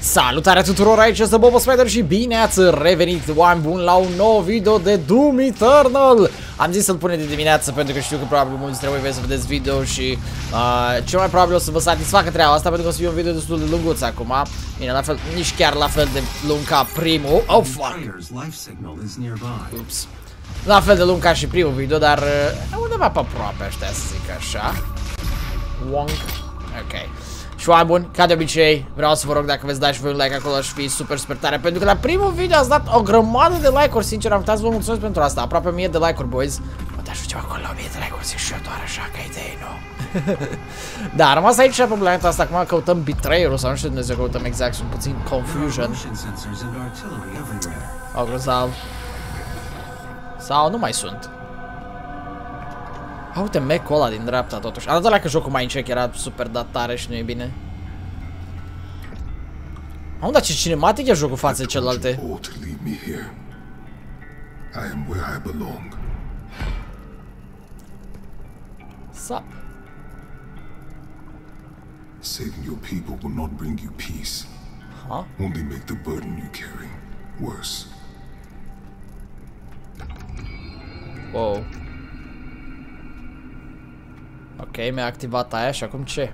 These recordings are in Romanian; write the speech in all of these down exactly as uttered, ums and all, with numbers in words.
Salutare tuturor, aici este Bobo Spider și bine ați revenit, oameni buni, la un nou video de Doom Eternal. Am zis să-l punem de dimineață pentru că știu că probabil mulți trebuie să vedeți video și uh, cel mai probabil o să vă satisfacă treaba asta pentru că o să fie un video destul de lunguț acum. Bine, la fel, nici chiar la fel de lung ca primul. Oh, fuck! Ups. La fel de lung ca și primul video, dar uh, undeva pe aproape, aștia să zic așa. Wonk. Ok. Și oameni buni, ca de obicei, vreau să vă rog dacă veți da și voi un like acolo și fi super, super tare. Pentru că la primul video ați dat o grămadă de like-uri, sincer, am putea să vă mulțumesc pentru asta. Aproape o mie de like-uri, boys. Poate ajungem acolo la o mie de like-uri, zic și eu doar așa, ca idei, nu? Da, am rămas aici pe planeta asta, acum căutăm Betrayal-ul sau nu știu de Dumnezeu căutăm exact, sunt puțin confusion. O, grozav. Sau nu mai sunt. A, uite mecul ăla din dreapta totuși. Arată la că jocul mai încet era super datare și nu e bine. Am dar ce cinematic e jocul față de celelalte. Sup? Saving your people will not bring you peace. Huh? Only make the burden you carry worse. Wow. Ok, mi-a activat aia și acum ce?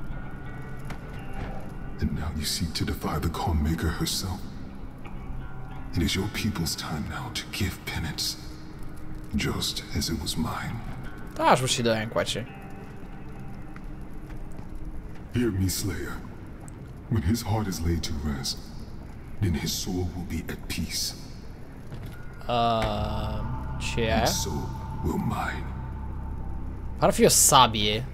And now you seek to defy the Calm Maker herself. It is your people's time now to give penance, just as it was mine. Da, aș vrea și de aia încoace. Hear me, Slayer. When his heart is laid to rest, then his soul will be at peace. Uh, ce e aia? And so will mine. Ar fi o sabie.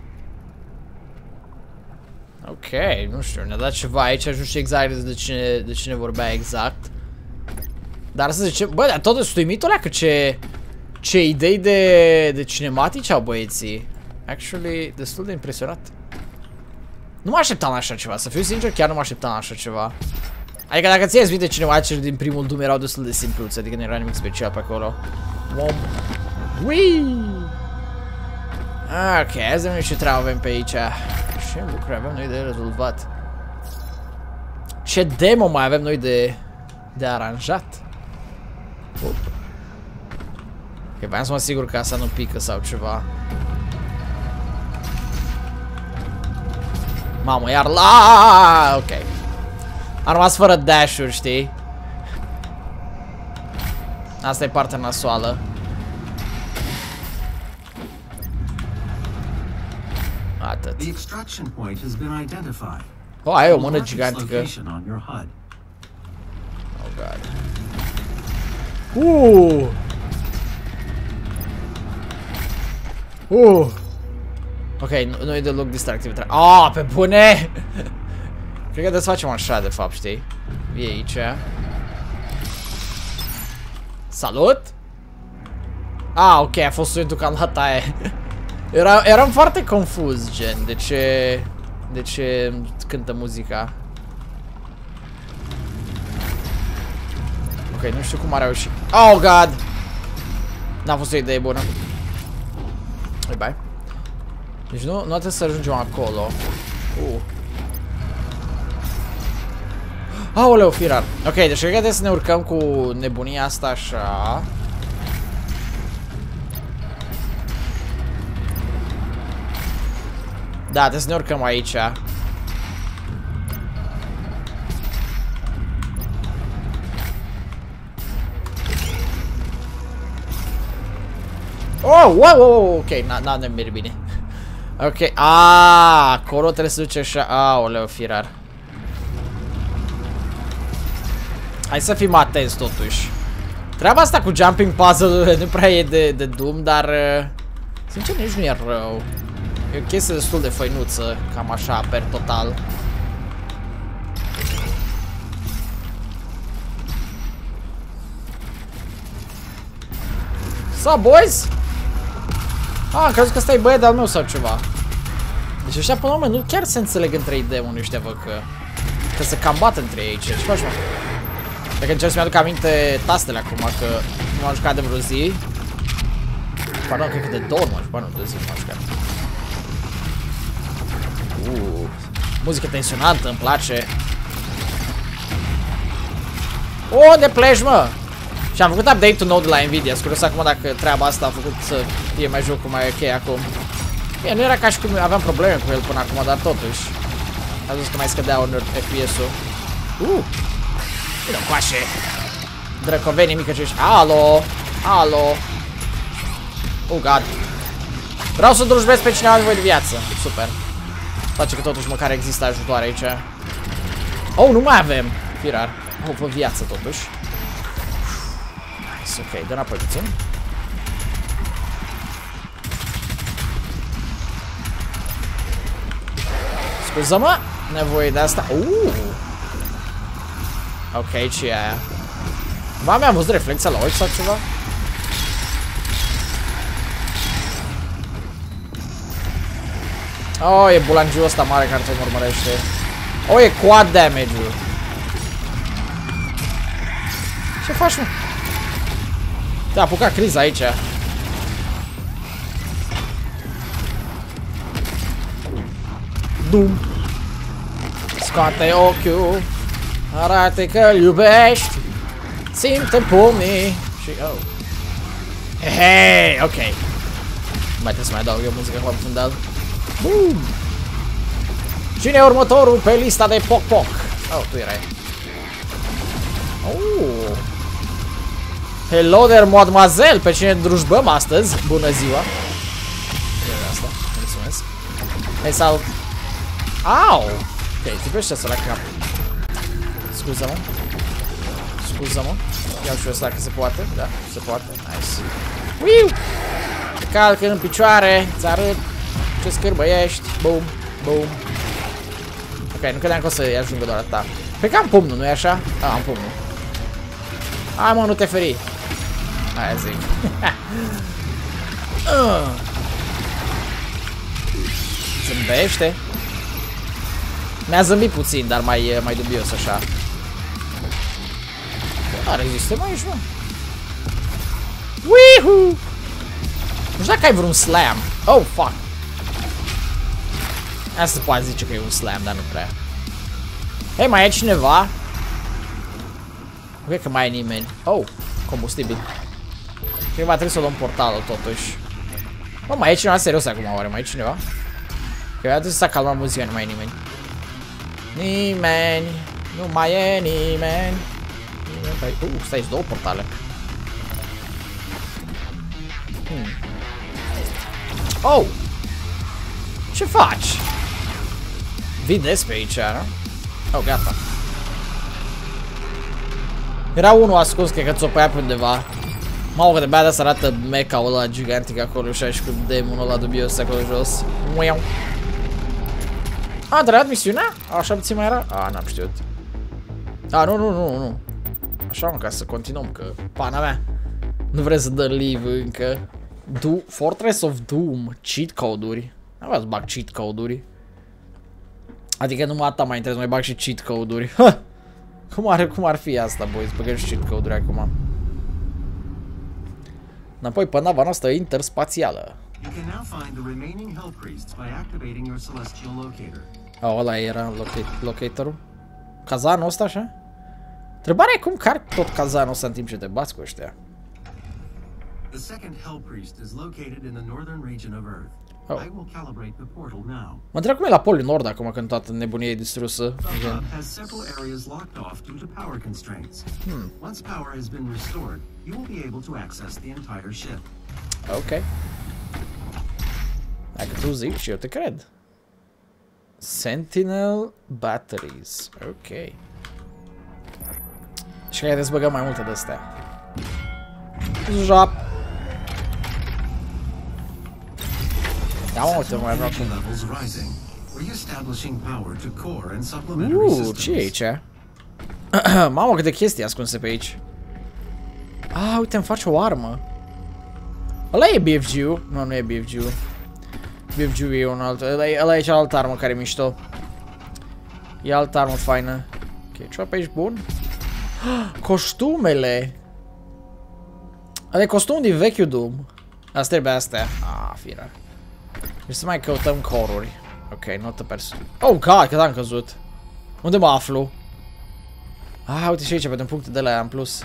Ok, nu știu, ne-a dat ceva aici, nu știu exact de cine, de cine vorbea exact. Dar să zicem, bă, dar tot de stuimit alea că ce, ce idei de, de cinematici au băieții. Actually, destul de impresionat. Nu mă așteptam la așa ceva, să fiu sincer, chiar nu mă așteptam la așa ceva. Adică dacă ți-ai de cinematici din primul Doom erau destul de simpluți, adică nu era nimic special pe acolo. Wow. Whee! Ok, hai să vedem ce treabă avem pe aici. Ce lucruri avem noi de rezolvat? Ce demo mai avem noi de, de aranjat? Op. Ok, vreau să mă asigur că asta nu pică sau ceva. Mamă, iar la... Ok. Am rămas fără dash-uri, știi? Asta e partea nasoală. Atât. Oh, ai o mână gigantică. Oh, God. Uh! Uh! Ok, nu, nu e deloc distractiv. Ah, pe bune! Cred că trebuie să facem așa, de fapt, știi? E aici. Salut! Ah, ok, a fost sunetul ca la taie. Era, eram foarte confuz, gen, de ce, de ce cântă muzica. Ok, nu știu cum a reușit. Oh, God! N-a fost o idee bună. Bye bye. Deci nu, nu trebuie să ajungem acolo. Uh. Aoleu, firar. Ok, deci cred că trebuie să ne urcăm cu nebunia asta așa. Da, trebuie să ne urcăm aici. Oh, wow, wow, wow, ok, n-a ne merge bine. Ok, aaa, acolo trebuie să duce așa, aoleu, firar. Hai să fim atenți totuși. Treaba asta cu jumping puzzle nu prea e de, de Doom, dar sincer nici nu e rău. E o chestie destul de făinuță, cam așa, per total. Sa, boys? Ah, am crezut că ăsta e băiat de-al meu sau ceva. Deci ăștia, până la urmă, nu chiar se înțeleg între ei demonii ăștia, văd că... Că se cam bat între ei, ce faci, mă? Dacă încerc să-mi aduc aminte tastele acum, că nu m-am jucat de vreo zi. Pardon, cred că de două ori m-am jucat, nu de zi m-am jucat. Uh, muzică tensionantă, îmi place. O, de pleci, mă! Și am făcut update-ul nou de la Nvidia. Scurios acum dacă treaba asta a făcut să fie mai jocul mai ok acum. Bine, nu era ca și cum aveam probleme cu el până acum, dar totuși. A zis că mai scădea un F P S-ul. Uh! Vino coașe! Drăcovenii micăcești. Alo! Alo! Oh, God! Vreau să drujbesc pe cineva nevoie de viață. Super. Face că totuși măcar există ajutoare aici. Oh, nu mai avem! Firar. Oh, vă viață totuși. Ok, dă înapoi puțin. Scuză-mă! Nevoie de asta. Uh! Ok, ce e aia? Va mi-am văzut reflexia la ochi sau ceva? Oh, e bulangiul ăsta mare care te urmărește. Oh, e quad damage-ul. Ce faci, mă? Te-a apucat criza aici. Dum. Scoate ochiul. Arate că-l iubești. Ținte pumnii. Și oh. Hei, ok. Mai trebuie să mai adaug eu muzică pe fundal. Boom. Cine e următorul pe lista de Poc Poc? Oh, tu erai. Oh. Hello there, mademoiselle! Pe cine drujbăm astăzi? Bună ziua! E asta, mulțumesc. Hai salut! Au! Ok, tipește să la cap. Scuză-mă. Scuză-mă. Iau și eu ăsta că se poate. Da, se poate. Nice. Uiu! Calcă în picioare. Ți arăt ce scârbă ești. Boom, boom. Ok, nu credeam că o să-i ajungă doar atâta. Pe că am pumnul, nu-i așa? Ah, am pumnul. Hai, mă, nu te feri. Aia zic. uh. Zâmbește. Mi-a zâmbit puțin, dar mai, mai dubios așa. Da, rezistăm aici, mă. Wihu! Nu știu dacă ai vreun slam. Oh, fuck. Asta se poate zice că e un slam, dar nu prea. Hei, mai e cineva? Nu cred că mai e nimeni. Oh, combustibil. Cred că va trebui să luăm portalul totuși. Bă, mai e cineva serios acum, oare? Mai e cineva? Că va trebui să s-a calmat muzica, nu mai e nimeni. Nimeni. Nu mai e nimeni. Nimeni. Uh, stai, două portale. Hmm. Oh! Ce faci? Vedeți pe aici, nu? Oh, gata. Era unul ascuns, cred că țopăia pe undeva. Mamă, că de bea de asta arată mecha-ul ăla gigantic acolo și și cu demonul ăla dubios acolo jos. Muiau. A, trăiat misiunea? Așa puțin mai era? A, n-am știut. A, nu, nu, nu, nu. Așa, mă, ca să continuăm, că pana mea. Nu vreți să dă live încă. Do Fortress of Doom. Cheat code-uri. Nu vreau să bag cheat code-uri. Adică numai atâta mai trebuie să mai bag și cheat code-uri. Cum ar, cum ar fi asta, boys? Băgăm și cheat code-uri acum. Înapoi pe nava noastră interspațială. Oh, ăla era locatorul. Cazanul ăsta, așa? Întrebarea e cum car tot cazanul ăsta în timp ce te bați cu ăștia. Oh. Mă întreb cum e la Polul Nord acum când toată nebunia e distrusă. Hmm. Ok. Dacă tu zici, eu te cred. Sentinel Batteries. Ok. Și că să băgăm mai multe de astea. Jop. Da, mă, uite, mai vreau cum. Uuu, ce e aici? Mamă, câte chestii ascunse pe aici. Ah, uite, îmi face o armă. Ăla e B F G-ul. Nu, nu e B F G-ul. B F G-ul e un alt. Ăla e, ăla e cealaltă armă care e mișto. E altă armă faină. Ok, ceva pe aici bun? Costumele. Ăla e costumul din vechiul Doom. Asta trebuie astea. Ah, fira. Deci să mai căutăm coruri. Ok, notă persoană. Oh, God, cât am căzut. Unde mă aflu? Ah, uite și aici, vedem puncte de la ea în plus.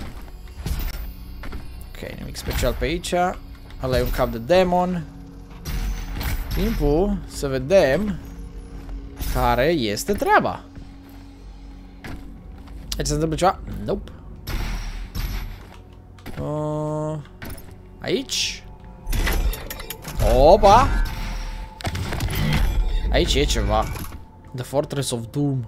Ok, nimic special pe aici. Ăla e un cap de demon. Timpul să vedem care este treaba. Aici se întâmplă ceva? Nope. Uh, aici? Opa! Aici e ceva. The Fortress of Doom.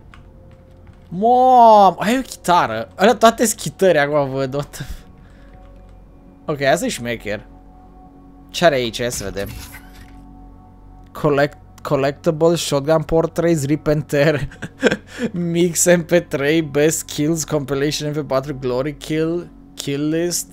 Mom, ai o chitară. Alea toate schitări acum văd. What the... Ok, asta e șmecher. Ce are aici? Ia să vedem. Collect Collectible, Shotgun Portraits, Rip and Tear, Mix M P trei, Best Kills, Compilation M P patru, Glory Kill, Kill List,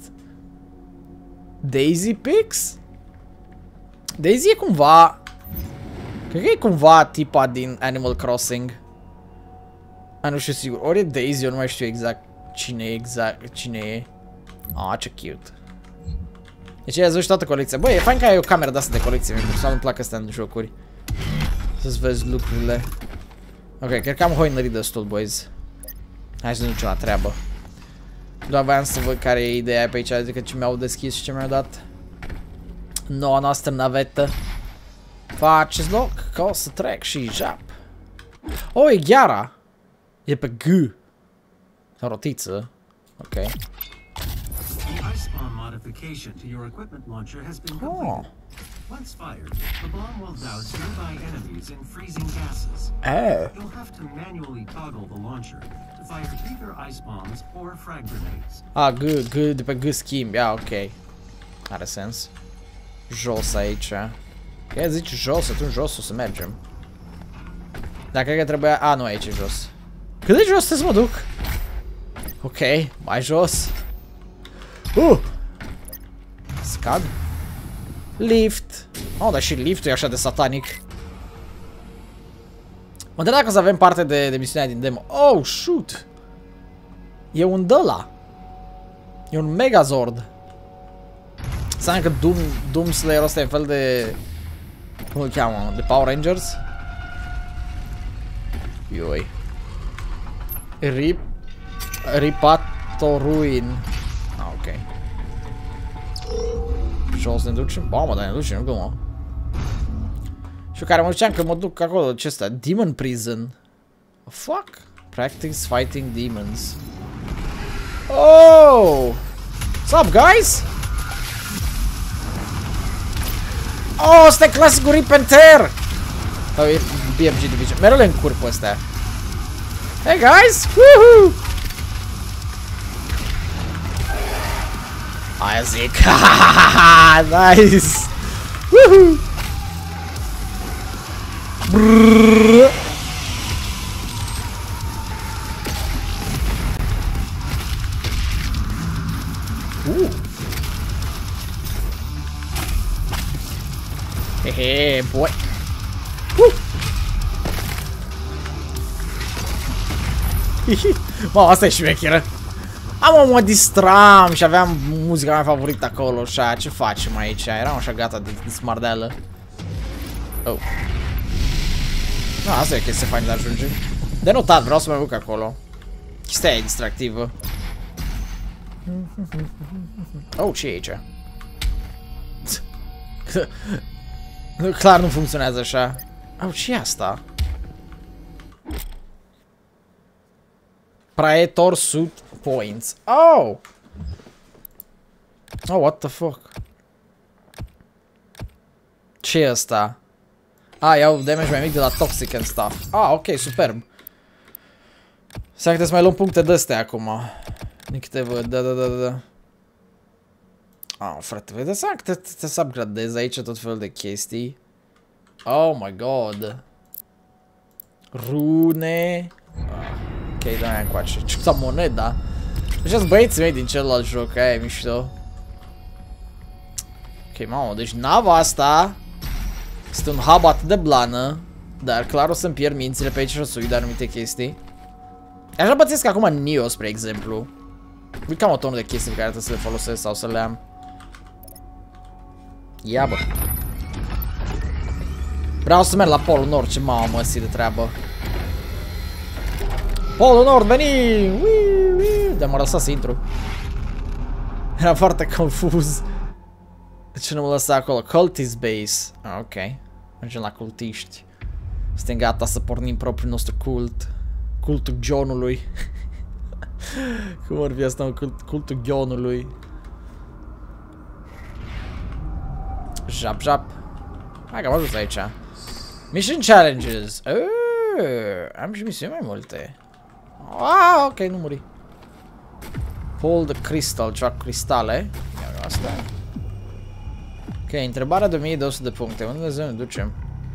Daisy Pics? Daisy e cumva... Cred că e cumva tipa din Animal Crossing. A, nu știu sigur. Ori e Daisy, eu nu mai știu exact cine e exact, cine e. Ah, ce cute. Deci ai văzut toată colecția. Băi, e fain că ai o cameră de asta de colecție. Mie personal îmi plac astea în jocuri. Să-ți vezi lucrurile. Ok, cred că am hoinărit destul, boys. Hai să nu ducem la treabă. Doar voiam să văd care e ideea pe aici, adică ce mi-au deschis și ce mi-au dat. Noua noastră navetă. Faceți loc, că o să trec și jap. Oh, e gheara. E pe G. Sau rotiță. Ok. Modification to your equipment launcher has been completed. Oh. Once fired, the bomb will douse nearby enemies in freezing gases. Oh. You'll have to manually toggle the launcher to fire either ice bombs or frag grenades. Ah, G, G, de pe G schimb. Ia, ok. Are sens. Jos aici. Ia zici jos, atunci jos o să mergem. Dar cred că trebuia... A, nu, aici e jos. Cât de jos trebuie să mă duc? Ok, mai jos. Uh! Scad. Lift. Oh, dar și liftul e așa de satanic. Mă întreb dacă o să avem parte de, de misiunea din demo. Oh, shoot! E un dăla. E un Megazord. Înseamnă că Doom, Doom Slayer-ul ăsta e un fel de... Cum îl cheamă? De Power Rangers? Ioi. Rip... Ripatoruin. Ah, ok. Jos ne ducem? Mamă, dar ne ducem, nu glumă. Și eu care mă duceam că mă duc acolo, ce ăsta? Demon Prison. Fuck? Practice fighting demons. Oh! What's up, guys? Oh, ăsta e clasicul Rip and Tear! Sau e B F G Division. Mereu le încurc pe astea. Hey, guys! Woohoo! Aia zic. Nice! Woohoo! Brrrr. Uh. Hehe, boy. Uh. Mă, asta e șmecheră. Am, mă distram și aveam muzica mea favorită acolo și aia, ce facem aici? Eram așa gata de, de smardeală. Oh. No, asta e chestia faină de ajunge. De notat, vreau să mă duc acolo. Chestia e distractivă. Oh, ce e aici? Clar nu funcționează așa. Oh, ce e asta? Praetor Suit Points. Oh! Oh, what the fuck? Ce e asta? Ah, iau damage mai mic de la Toxic and stuff. Ah, ok, superb. Să că să mai luăm puncte de-astea acum. Din câte văd, da, da, da, da. Ah, frate, vedeți seama că te, te să upgradezi aici tot felul de chestii. Oh my god. Rune. Ah, ok, da-mi încoace. Ce-ți moneda? Deci băieții mei din celălalt joc, aia e mișto. Ok, mamă, deci nava asta este un hub atât de blană, dar clar o să-mi pierd mințile pe aici și o să uit de anumite chestii. Așa bățesc acum în Nioh, spre exemplu. Uite cam o tonă de chestii pe care trebuie să le folosesc sau să le am. Ia bă. Vreau să merg la Polul Nord, ce mamă măsii de treabă. Polul Nord, veni! Ui, ui. De-am lăsat să intru. Era foarte confuz. De ce nu mă lăsa acolo? Cultist base. Ah, ok. Mergem la cultiști. Suntem gata să pornim propriul nostru cult. Cultul Johnului. Cum ar fi asta, cult, cultul Johnului. Jap, jap. Hai că am ajuns aici. Mission challenges. Oh, am și misiuni mai multe. Ah, ok, nu muri. Pull the crystal, ceva cu cristale. Iar asta. Ok, întrebarea de o mie două sute de puncte. Unde ne ducem?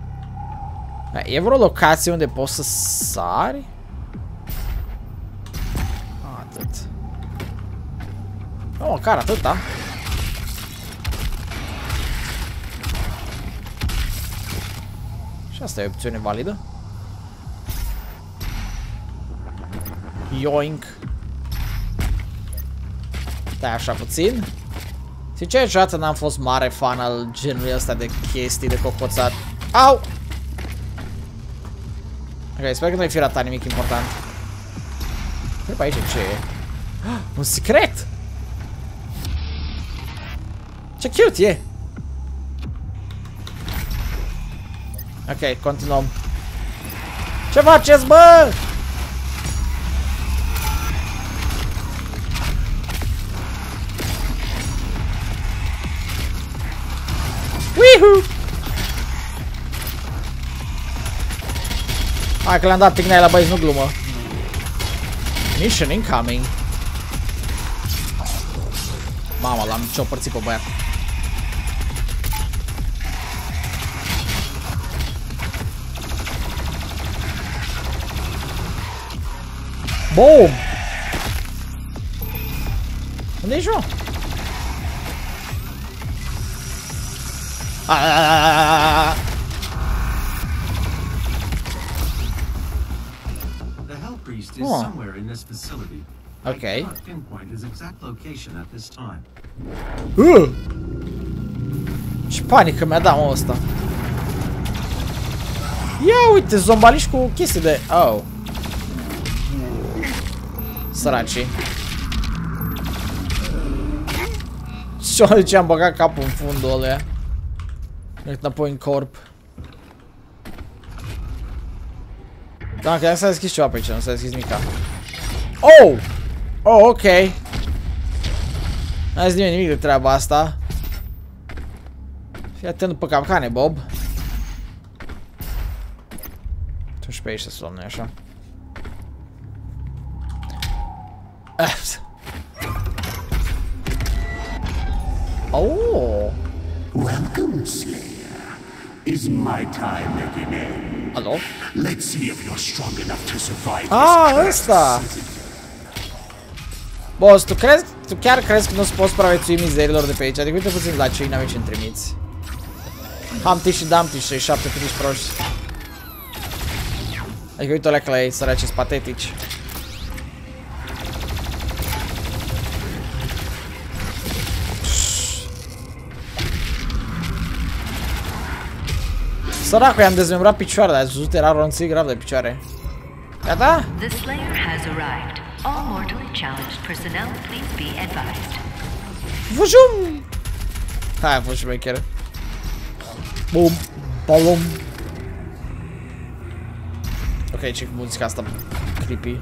E vreo locație unde poți să sari? Atât. Nu, măcar atâta. Și asta e o opțiune validă. Yoink. Stai așa puțin. Sincer, niciodată n-am fost mare fan al genului ăsta de chestii de cocoțat. Au! Ok, sper că nu-i fi ratat nimic important. Cred pe aici ce e? Ah, un secret! Ce cute e! Ok, continuăm. Ce faceți, bă? Woohoo! Hai că le-am dat picnei la băieți, nu glumă. Mission incoming. Mama, l-am ciopărțit pe băiat. Boom! Unde ești, mă? Aaaaaaah! The Hell Priest is Oh. somewhere in this facility. Okay. I cannot pinpoint his exact location at this time. Uh! Ce panică mi-a dat, mă, ăsta. Ia uite, zombaliși cu chestii de... Oh. Săracii. Și ce am băgat capul în fundul ăla. Merg înapoi în corp. Da, că s-a deschis ceva pe aici, nu s-a deschis nimica. Oh! Oh, ok. N-a zis nimeni nimic de treaba asta. Fii atent după capcane, Bob. Tu și pe aici să luăm, nu-i așa? Oh! Welcome, Slayer. Is my time at an end? Alo? Let's see if you're strong enough to survive Ah, this ăsta! curse. Boss, tu crezi, tu chiar crezi că nu-ți poți supraviețui mizerilor de pe aici? Adică uite puțin la ce inamici îmi trimiți. Humpty și Dumpty și șapte pitici proști. Adică uite alea că la ei, săraci, patetici. Săracul, i-am dezmembrat picioarele, ați văzut, era ronțit grav de picioare. Gata? The Slayer has arrived. All mortally challenged personnel, please be advised. Vujum! Hai, a fost șmecher. Bum, balum. Ok, ce muzica asta creepy.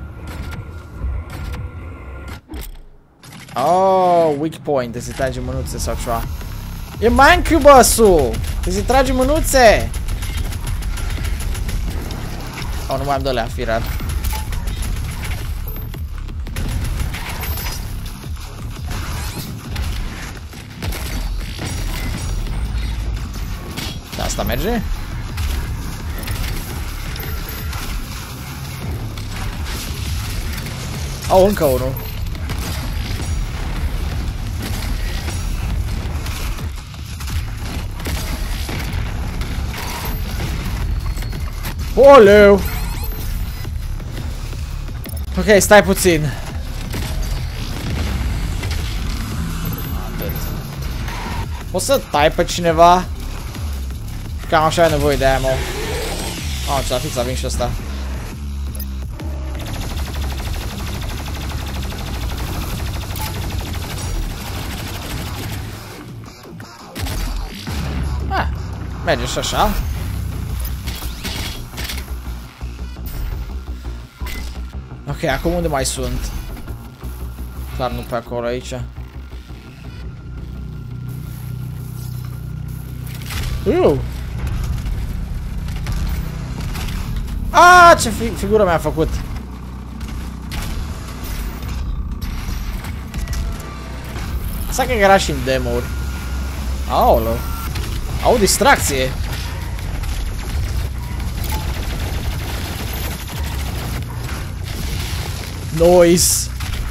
Oh, weak point, te se trage mânuțe sau ceva. E Mancubus-ul! Te se trage mânuțe! Oh, nu mai am de alea, firar. Asta merge? Oh, încă unul. Oleu! Ok, stai puțin. Poți să tai pe cineva? Cam așa ai nevoie de ammo. Oh, ce-a fix, a venit și ăsta. Merge și așa. Ok, acum unde mai sunt? Clar nu pe acolo, aici. Uuu! Aaaa, ce fi figură mi-a făcut! Asta că era și în demo-uri. Aoleu! Au distracție! Noise!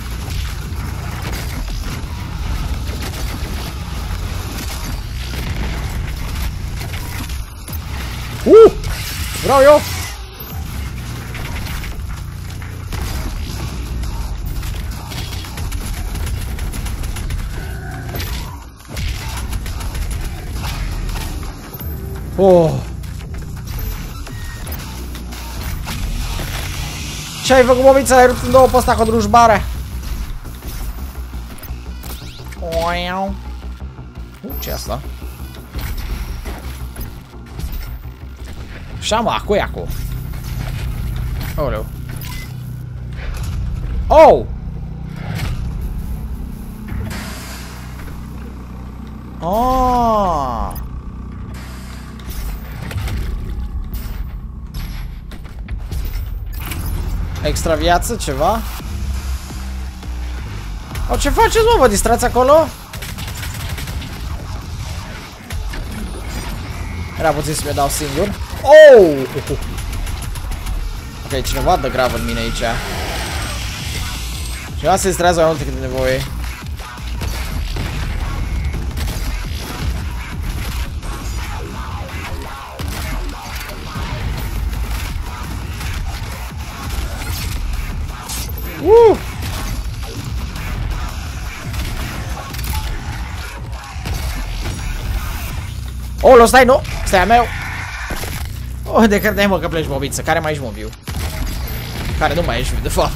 Uh! Vreau eu! Oh! Ce ai făcut, bobița? Ai rupt în două pe ăsta cu drujbare. Uh, ce-i asta? Șama, cu iacu. Oleu. Oh! Oh! Extra viață, ceva? O, ce faceți, mă? Vă distrați acolo? Era puțin să mi dau singur. Oh! Ok, cineva dă grav în mine aici. Cineva se distrează mai mult decât de nevoie. Uh! Oh, stai, nu! Stai a meu! Oh, de credeai, mă, că pleci, bobiță. Care mai ești, mă, viu? Care nu mai ești viu, de fapt.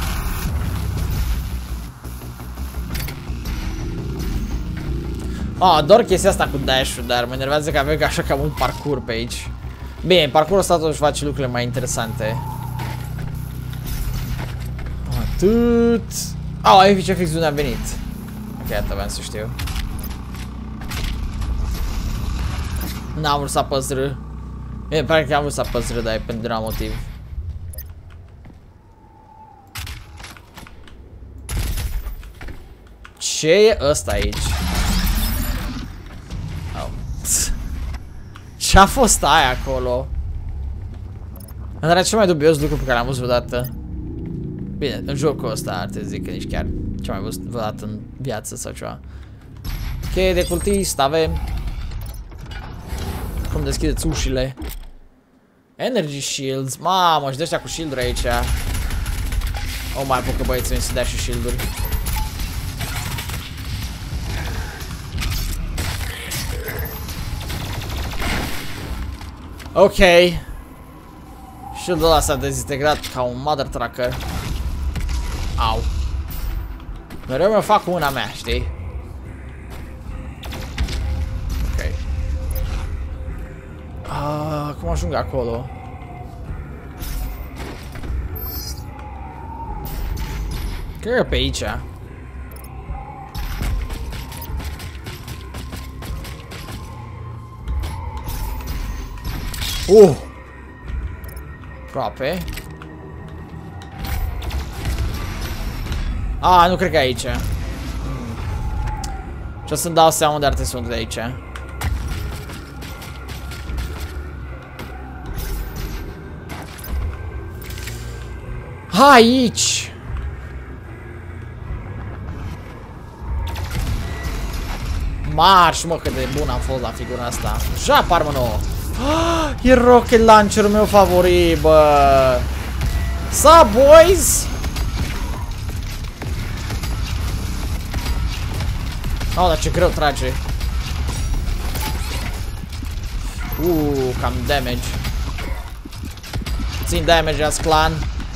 Ah, ador chestia asta cu dash-ul, dar mă enervează că avem așa cam un parcurs pe aici. Bine, parcursul ăsta totuși face lucrurile mai interesante. Atât. Au, oh, aici fix unde am venit. Ok, atât aveam să știu. N-am vrut să apăs R. E, pare că am vrut să apăs R, dar e pentru un motiv. Ce e ăsta aici? Oh. Ce-a fost aia acolo? Dar cel mai dubios lucru pe care l-am văzut vreodată. Bine, în jocul ăsta ar te zic că nici chiar ce mai văzut vreodată în viață sau ceva. Ok, de cultist avem. Cum deschideți ușile. Energy shields. Mamă, și de ăștia cu shield-uri aici. O mai apucă băieții să dea și shield-uri. Ok. Shield-ul ăla s-a dezintegrat ca un mother trucker. Au. Mereu mă fac cu una mea, știi? Ok. Ah, cum ajung acolo? Cred că pe aici. Uh! Aproape. Ah, nu cred că aici. Hmm. Și o să-mi dau seama unde ar trebui să mă duc de aici. Ha, aici! Marș, mă, cât de bun am fost la figura asta. Jap, armă nouă. Ah, e rocket launcher-ul meu favorit, bă. Sup, boys? Oh, dar ce greu trage. Uuu, cam damage. Puțin damage as clan.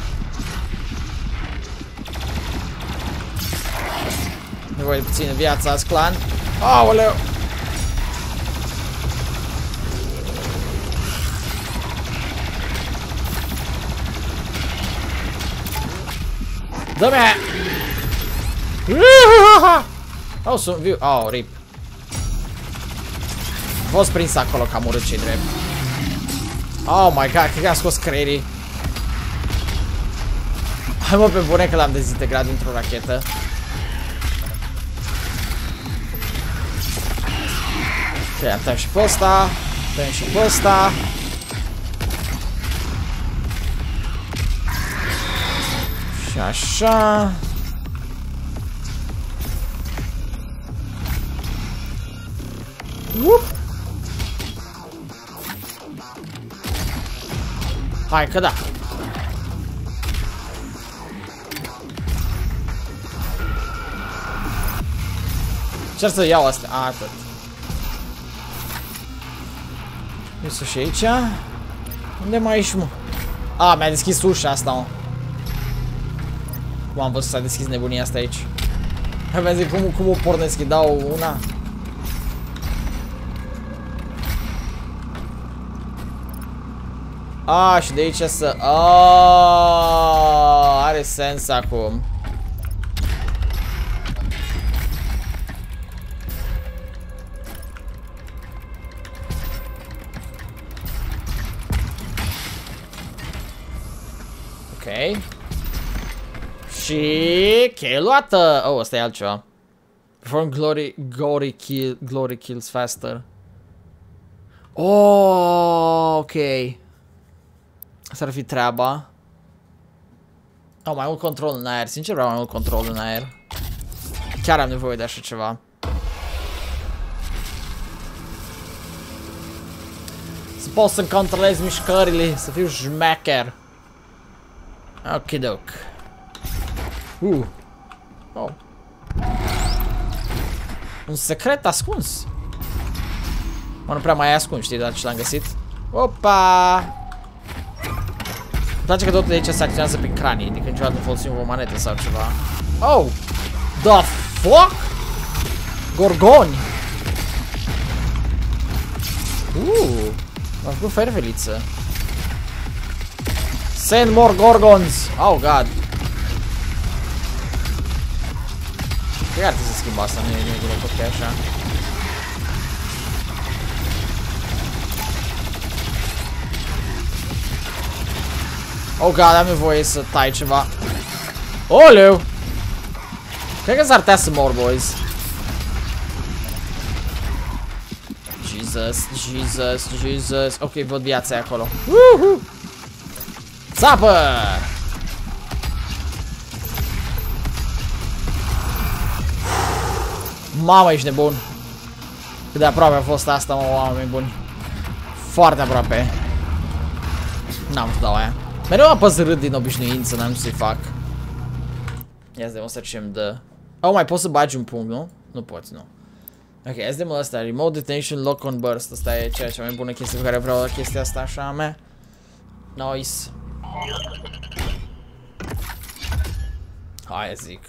Nevoie de puțină viață as clan. Aoleu. Dă-mi! Oh, sunt viu. Oh, rip. A fost prins acolo că am urât ce-i drept. Oh my god, cred că am scos creierii. Hai mă, pe bune că l-am dezintegrat dintr-o rachetă. Ok, am tăiat și pe ăsta. Tăiem și pe ăsta. Și așa. Whoop. Hai că da. Ce să iau astea? A, atât. Nu sunt și aici. Unde mai ești, mă? A, mi-a deschis ușa asta, mă. Cum am văzut să s-a deschis nebunia asta aici. Hai, vezi cum, cum o pornesc, îi dau una. A, și de aici să... Aaaa, are sens acum. Ok. Și... cheie luată! Oh, ăsta e altceva. Perform glory... Glory kill... Glory kills faster. Oh, ok. Asta ar fi treaba. Oh, mai mult control în aer. Sincer vreau mai mult control în aer. Chiar am nevoie de așa ceva. Să pot să-mi controlez mișcările. Să fiu șmecher. Okidoc. Uh. Oh. Un secret ascuns. Mă, nu prea mai e ascuns, știi, dar ce l-am găsit? Opa! Îmi place că totul de aici se acționează prin cranii, adică niciodată nu folosim o manetă sau ceva. Oh! The fuck? Gorgoni! Uh! M-am făcut ferveliță. Send more gorgons! Oh, god! Cred că ar trebui să schimb asta, nu e nimic de tot așa. Oh, god, am nevoie să tai ceva. Oleu! Cred că s-ar tăia some more, boys. Jesus, Jesus, Jesus. Ok, văd viața acolo. Woohoo! Țapă! Mamă, ești nebun. Cât de aproape a fost asta, mă, oameni buni. Foarte aproape. N-am putut dau aia. Mereu apăs râd din obișnuință, n-am să-i fac. Ia să demonstră ce îmi dă. Oh, mai pot să bagi un punct, nu? Nu poți, nu. Ok, hai să dăm ăsta. Remote detention lock on burst. Asta e ceea ce mai bună chestie pe care vreau la chestia asta așa a mea. Nice. Hai, zic.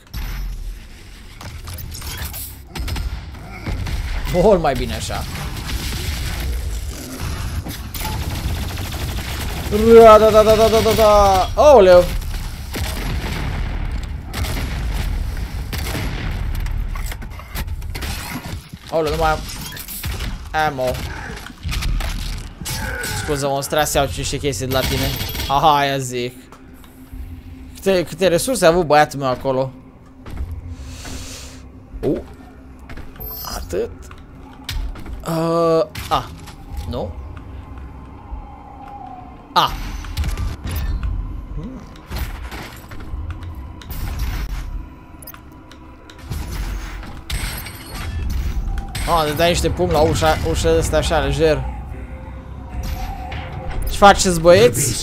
Mult mai bine așa. Da, da, da, da, da, da, da. Aoleu. Aoleu, nu mai am ammo. Scuză-mă, o stres iau niște chestii de la tine. Aha, aia zic. Câte, câte resurse a avut băiatul meu acolo. Uh. Atât. Uh, a. Nu? A. Hmm. Ah, de dai niște pumni la ușa, ușa asta așa, lejer. Ce faceți, băieți?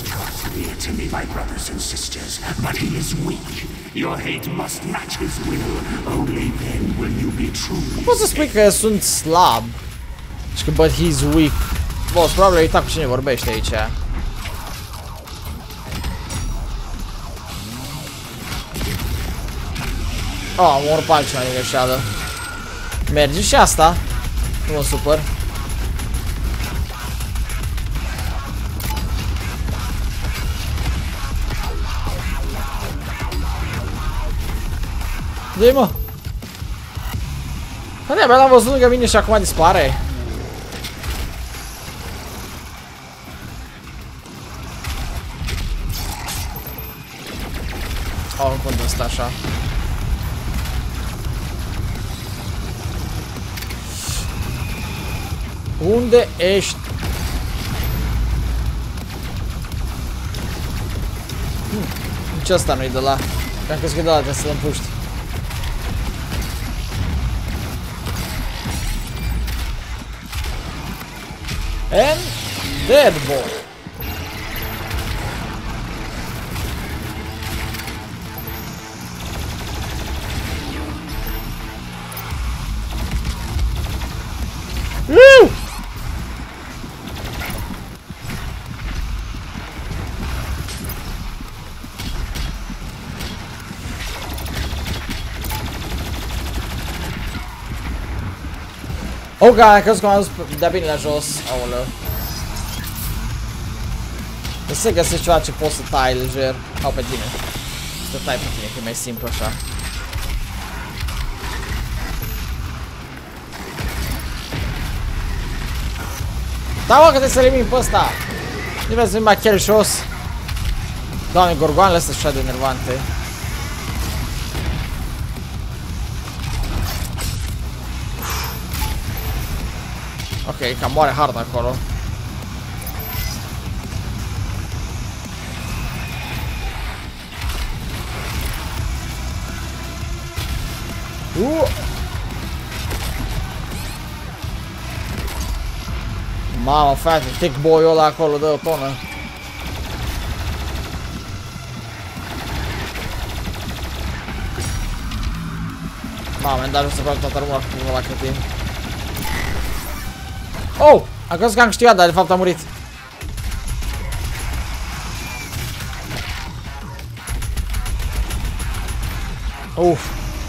Poți să spui că sunt slab. Și că, but he's weak. Boss, probabil uita cu cine vorbește aici. Oh, am omorât pe altceva din greșeală. Merge și asta. Nu mă supăr. Dă-i, mă! Bă, abia l-am văzut lângă mine și acum dispare. Oh, încă unde stă așa. Unde ești? Hmm. Nici ăsta nu-i de la. Am crezut că e de la, trebuie să-l împuști. And dead boy. Woo! Oh, God, am crezut că m-am dus de-a bine la jos. Aoleu. Trebuie să găsești ceva ce poți să tai lejer. Au pe tine. Să tai pe tine, că e mai simplu așa. Da, mă, că trebuie să elimin pe ăsta. Nu vreau să fim mai chiar jos. Doamne, gorgoanele astea sunt așa de enervante. Ok, cam moare hard acolo. Uh! Mamă, frate, thick boy-ul ăla acolo dă o tonă. Mamă, îmi dă ajuns să fac toată lumea cu ăla cretin. Oh! Am crezut că am câștigat, dar de fapt am murit. Uf.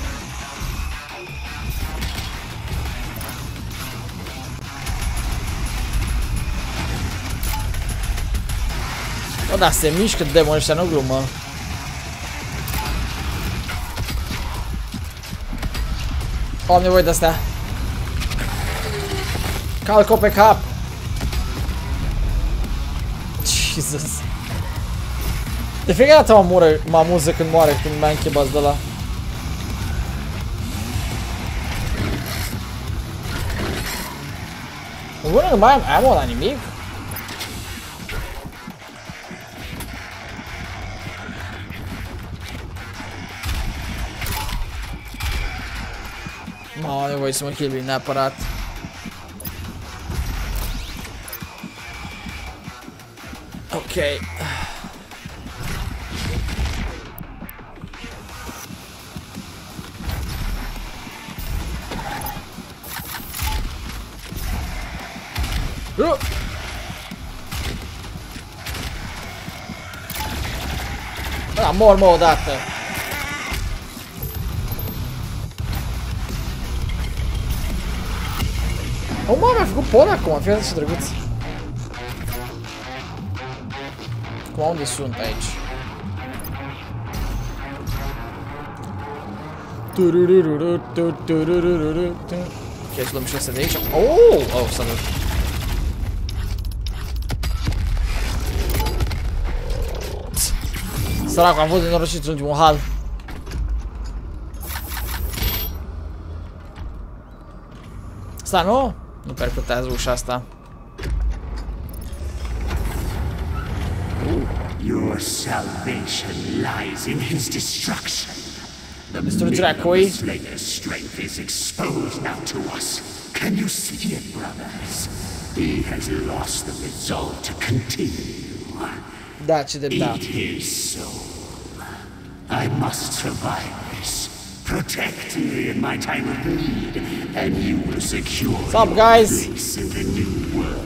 Bă, da, se mișcă demonii ăștia, nu glumă. O, am nevoie de astea. Calc-o pe cap. Jesus. De fiecare dată mă amuză când moare, când mai închebați de la. Bă, nu mai am ammo la nimic? Nu am nevoie să mă heal neapărat. Ok. Uh. Da, mor mă odată. O, mă, mi-a făcut pod acum, fii atât și drăguț. Acum, unde sunt aici? Ok, să luăm și ăsta de aici. Oh, oh, salut. Săracul, am fost nenorocit în ultimul hal. Asta nu? Nu percutează ușa asta. Your salvation lies in his destruction. The Distrugerea cui? Slayer's strength is exposed now to us. Can you see it, brothers? He has lost the resolve to continue. Da, ce de da. Eat his soul. I must survive this. Protect me in my time of need, and you will secure What's up, guys? your place in the new world.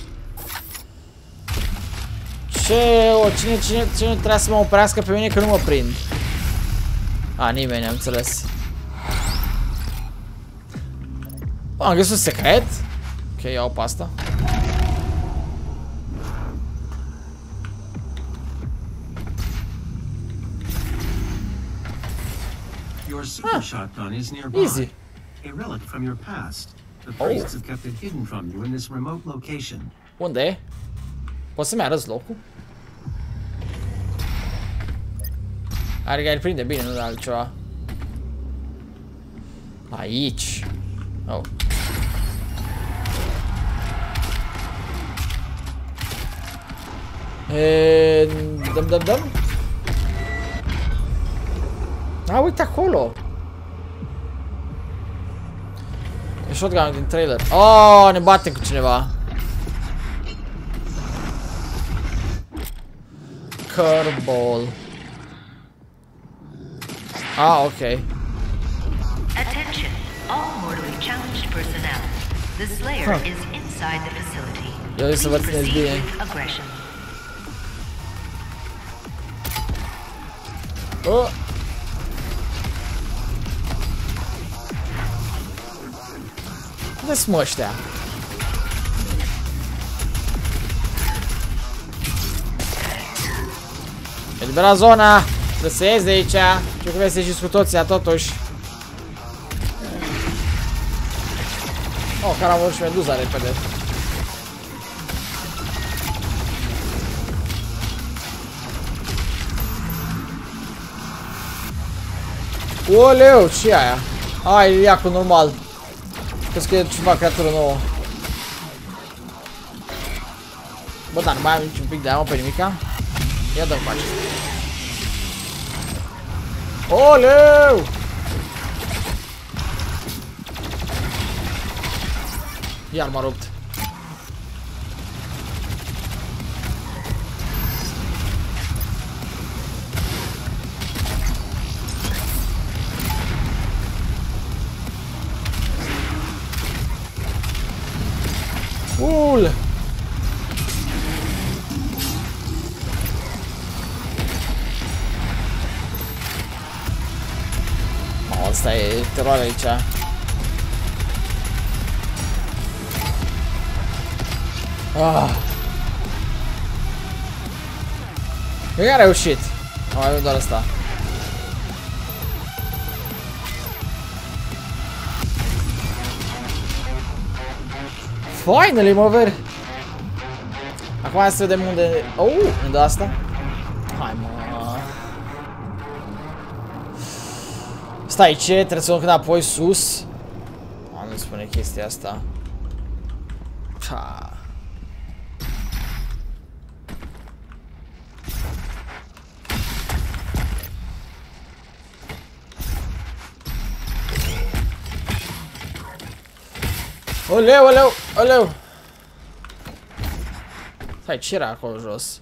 Ce, o, cine, cine, cine trebuie să mă oprească pe mine că nu mă prind? A, nimeni, am înțeles. Bă, am găsit un secret? Ok, iau pe asta. Your super Ah. shotgun is nearby. Easy. A relic from your past. The Oh. priests have kept it hidden from you in this remote location. Unde e? Poți să-mi arăți locul? Adică îl prinde bine, nu de altceva. Aici. Oh. E... Dăm, dăm, dăm. A, uite acolo. E shotgun din trailer. Oh, ne batem cu cineva. Curveball. Ah, ok. Attention, all mortally challenged personnel. The Slayer Huh. is inside the facility. Eu trebuie să vă Please țineți proceed bine. with aggression. Oh. Unde sunt mă ăștia? Elibera zona! Trebuie să ies de aici! Ce trebuie să ieșiți cu toții, totuși! Oh, care am văzut și meduza repede! Oleu, ce e aia? Ai, ia cu normal. Crezi că e ceva creatură nouă. Bă, dar nu mai am niciun pic de amă pe nimica? Ia dă-mi pace. Oleu! Iar m-a rupt. Ul! Oh, asta e teroare aici. Ah. Eu i-am reușit. Am mai avut doar asta. Finally, mă ver. Acum hai să vedem unde... Oh, unde asta? Hai, mă. Stai, ce? Trebuie să luăm înapoi sus? A, nu spune chestia asta. Ha. Oleu, oleu, oleu! Stai, ce era acolo jos?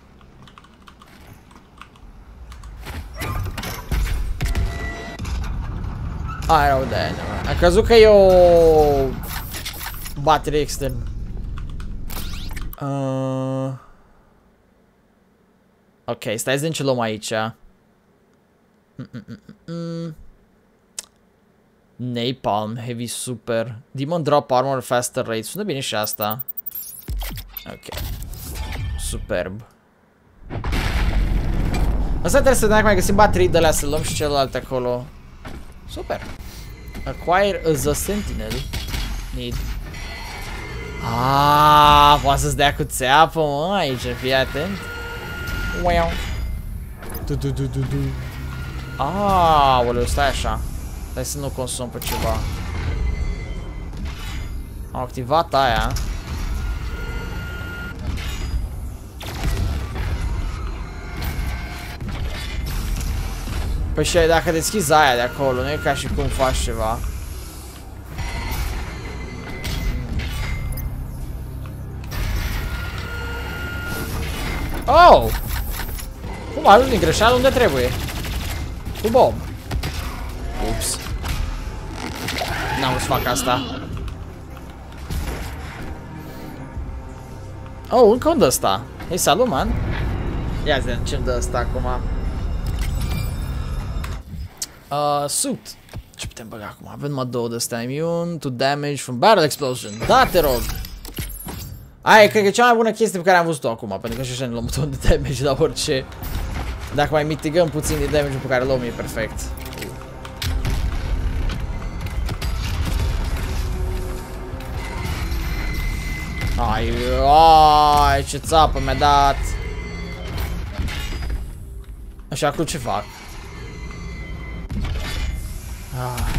A, erau de aia. Am crezut că e o baterie externă. Uh... Ok, stai să vedem ce luăm aici. Mm -mm -mm -mm. Napalm, Heavy Super, Demon Drop Armor, Faster Rate. Sună bine și asta. Ok. Superb. Asta trebuie să vedem dacă mai găsim baterii de alea, să luăm și celelalte acolo. Super. Acquire the Sentinel. Need. Ah, poate să-ți dea cu țeapă, mă, aici, fii atent. Wow. Du du du du du. Ah, oleu, stai așa. Stai să nu consum pe ceva. Am activat aia. Păi și dacă deschizi aia de acolo, nu e ca și cum faci ceva. Oh! Cum a ajuns din greșeală unde trebuie? Cu bomb. Ups. N-am vrut să fac asta. Oh, încă un de ăsta. Hei, salut, man. Ia zi ce-mi dă ăsta acum. Uh, suit. Ce putem băga acum? Avem numai două de astea. Immune to damage from barrel explosion. Da, te rog. Aia e, cred că e cea mai bună chestie pe care am văzut-o acum. Pentru că și așa ne luăm un ton de damage la orice. Dacă mai mitigăm puțin de damage pe care luăm, e perfect. Ai, ai, ce țapă mi-a dat. Așa, cu ce fac? Ah.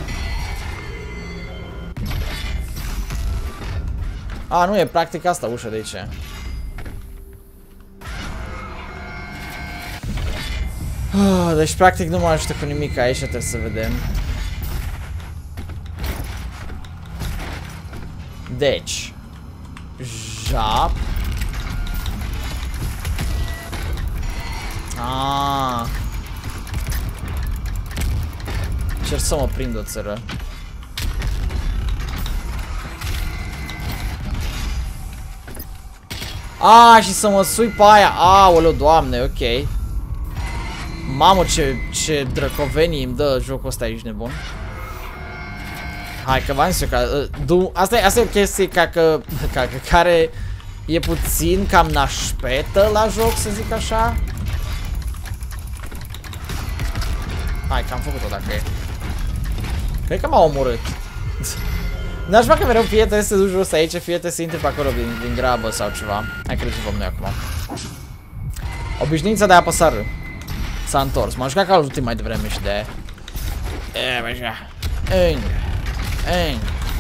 A, nu e practic asta ușa de aici. Ah, deci practic nu mă ajută cu nimic aici, trebuie să vedem. Deci Jap. Ah. Cer să mă prind o țără. Ah, și să mă sui pe aia. Aoleu, doamne, ok. Mamă, ce, ce drăcovenii îmi dă jocul ăsta, ești nebun. Hai că v-am zis eu că uh, asta, e, asta e o chestie ca că, ca că care e puțin cam nașpetă la joc, să zic așa. Hai că am făcut-o dacă e. Cred că m-a omorât. N-aș vrea că mereu fie trebuie să duci jos aici, fie trebuie să intri pe acolo din, din grabă sau ceva. Hai că rezolvăm noi acum. Obișnuința de a apăsa R. S-a întors. M-am jucat ca al ultim mai devreme și de... E, bă, așa. Eng. Eng.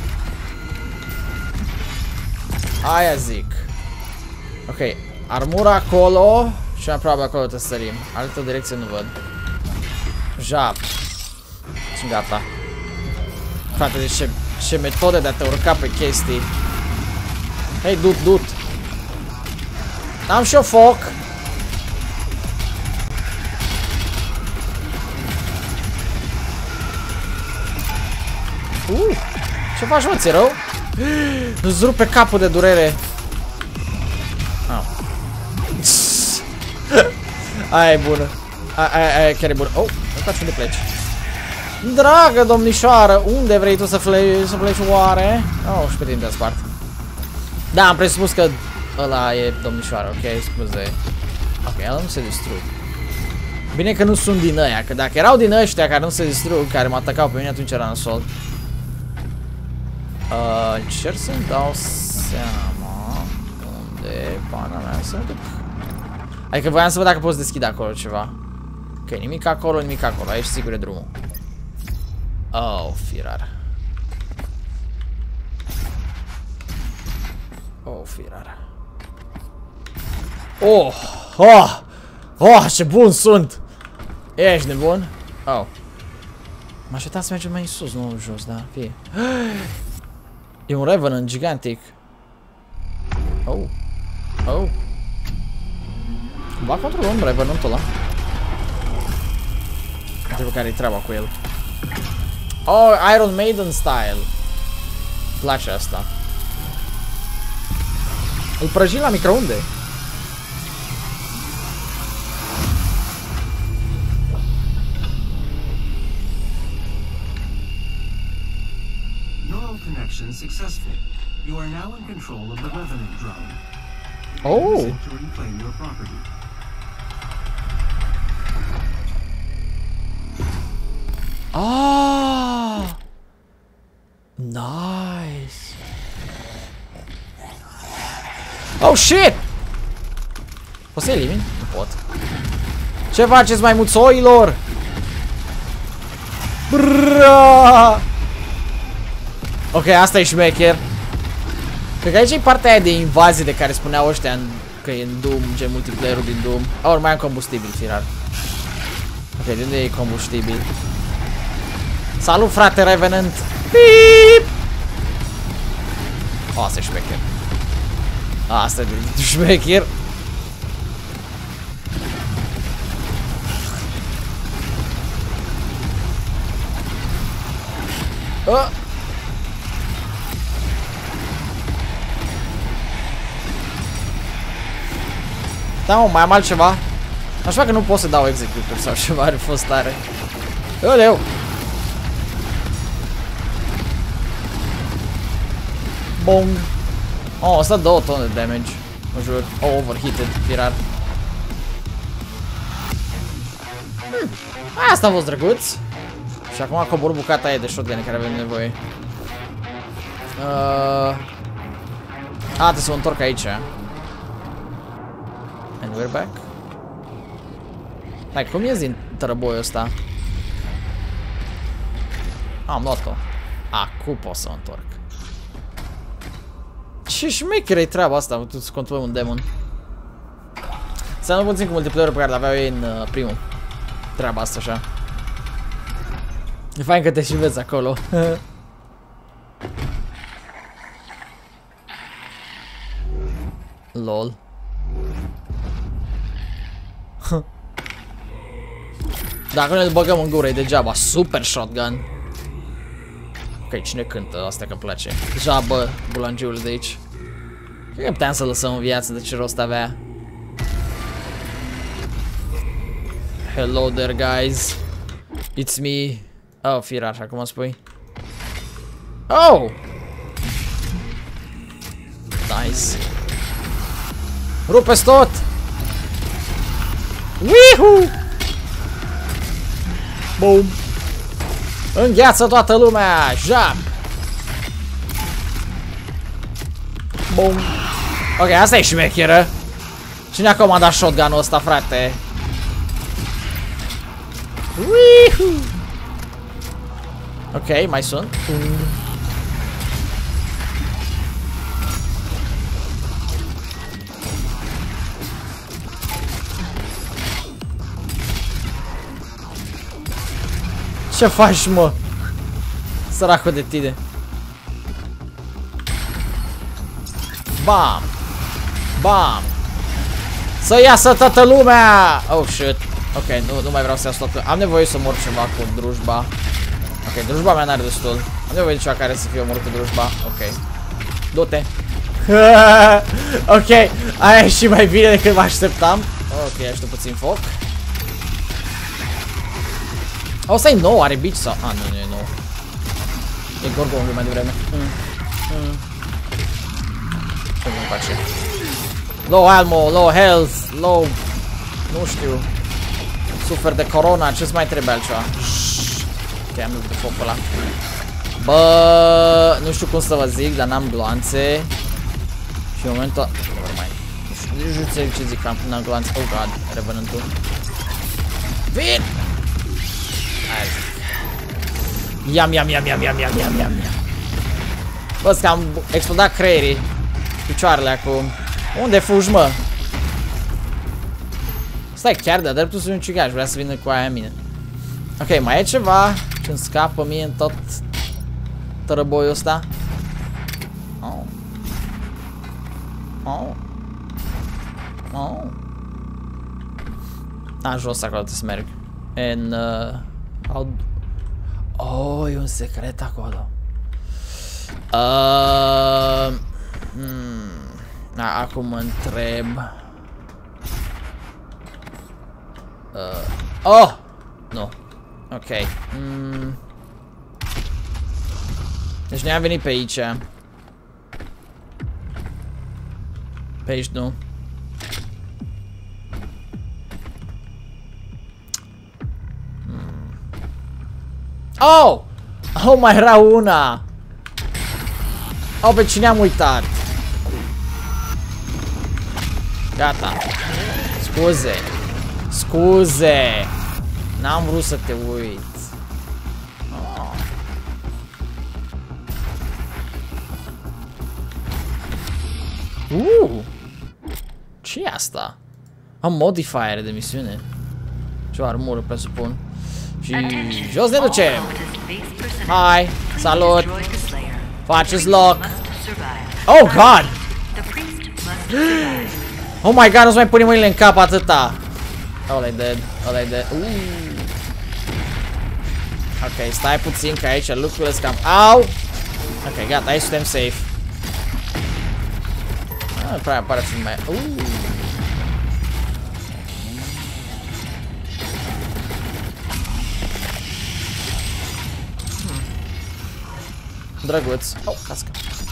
Aia zic. Ok. Armura acolo. Și mai probabil acolo trebuie să sărim. Altă direcție nu văd. Jap. Și gata. Frate, deci ce, ce metode de a te urca pe chestii. Hei, dut, dut. Am și eu foc. Uh, ce faci, mă, ți-e rău? Nu-ți rupe capul de durere. Oh. Aia e bună. Aia, aia chiar e bună. Oh, nu faci unde pleci. Dragă domnișoară, unde vrei tu să, pleci, să pleci oare? Oh, și pe tine te-a spart. Da, am presupus că ăla e domnișoară, ok, scuze. Ok, ăla nu se distrug. Bine că nu sunt din ăia, că dacă erau din ăștia care nu se distrug, care mă atacau pe mine, atunci era nasol. Uh, încerc să-mi dau seama unde pana mea să duc. Adică voiam să văd dacă pot deschide acolo ceva. Ok, nimic acolo, nimic acolo, aici sigur e drumul. Oh, firar. Oh, firar. Oh, oh, oh, ce bun sunt. Ești nebun? Oh. M-aș aștepta să mergem mai sus, nu jos, da, fie. E un Revenant gigantic. Oh. Oh. Cumva controlăm Revenantul ăla. Trebuie care-i treaba cu el. Oh, Iron Maiden style. Place asta. Îl prăjim la microunde. Neural connection successful. You are now in control of the Revenant drone. Oh. Use it to reclaim your property. Ah, nice. Oh shit! Poți să elimin? Nu pot. Ce faceți, maimuțoilor? Bra! Ok, asta e șmecher. Cred că aici e partea aia de invazie de care spuneau ăștia în, că e în Doom, gen multiplayer-ul din Doom. Oh, mai am combustibil, firar. Ok, de unde e combustibil? Salut, frate Revenant! Piip! Oh, asta e șmecher. Asta e de șmecher. Oh. Da, mă, mai am altceva. Așa că nu pot să dau executor sau ceva, ar fi fost tare. Oleu! Bong! Oh, ăsta două tone de damage. Mă jur. Oh, overheated, firar. Hmm. Asta a fost drăguț. Și acum cobor bucata aia de shotgun care avem nevoie. Uh... trebuie să mă întorc aici. And we're back. Hai, cum ies din tărăboiul ăsta? Am luat-o. Acum pot să mă întorc. Ce șmecheră-i treaba asta, am putut să controlăm un demon. Să nu puțin cu multiplayer-ul pe care l-aveau ei în uh, primul. Treaba asta așa. E fain că te și vezi acolo. Lol. Dacă ne băgăm în gură, e degeaba. Super shotgun. Ok, cine cântă? Asta că-mi place. Deja, bă, bulangiul de aici. Cred că puteam să lăsăm în viață, de ce rost avea. Hello there, guys. It's me. Oh, firar, așa cum o spui. Oh! Nice. Rupe-ți tot! Wihu! Boom! Îngheață toată lumea! Jump! Boom! Ok, asta e șmecheră. Cine a comandat shotgun-ul ăsta, frate? Wihu! Ok, mai sunt. Ce faci, mă? Săracul de tine. Bam! Bam! Să iasă toată lumea! Oh, shit. Ok, nu, nu mai vreau să iasă toată. Am nevoie să mor ceva cu drujba. Ok, drujba mea n-are destul. Am nevoie de ceva care să fie omorât cu drujba. Ok. Du-te. Ok, aia e și mai bine decât mă așteptam. Ok, aștept puțin foc. O, ăsta e nou, are bici sau... Ah, nu, nu e nou. E gorgonul mai devreme. Mm. Mm. Cum îmi face? Low ammo, low health, low... Nu știu. Sufer de corona, ce-ți mai trebuie altceva? Ok, am luat de focul ăla. Bă, nu știu cum să vă zic, dar n-am gloanțe. Și în momentul... Nu știu ce zic, n-am gloanțe. Oh god, revenântul. Vin! Hai zic. Iam, iam, iam, iam, iam, iam, iam, iam. Bă, că am explodat creierii. Picioarele acum. Unde fugi, mă? Stai, chiar de-a dreptul să un ciugaș, vrea să vină cu aia mine. Ok, mai e ceva ce-mi scapă mie în tot tărăboiul ăsta? Oh. Oh. Oh. A, jos acolo trebuie să merg. În... Uh, au... Oh, e un secret acolo. Uh, hmm. A, acum mă întreb... Uh, oh! Nu. Ok. Mm. Deci ne-am venit pe aici. Pe aici nu. Hmm. Oh! Oh, mai era una! Oh, pe cine am uitat? Gata. Scuze. Scuze! N-am vrut să te uit. Oh. Uh! Ce-i asta? Am modifier de misiune. Ce o armură, presupun. Și jos ne ducem! Hai! Salut! Faceți loc! Oh, God! Oh my God, nu-ți mai pune mâinile în cap atâta! Ăla-i dead, ăla-i dead. Uh. Ok, stai puțin că aici lucrurile sunt cam... Au! Ok, gata, aici suntem safe. Ah, prea apare fi mai... Uh. Hmm. Drăguț. Oh, cască.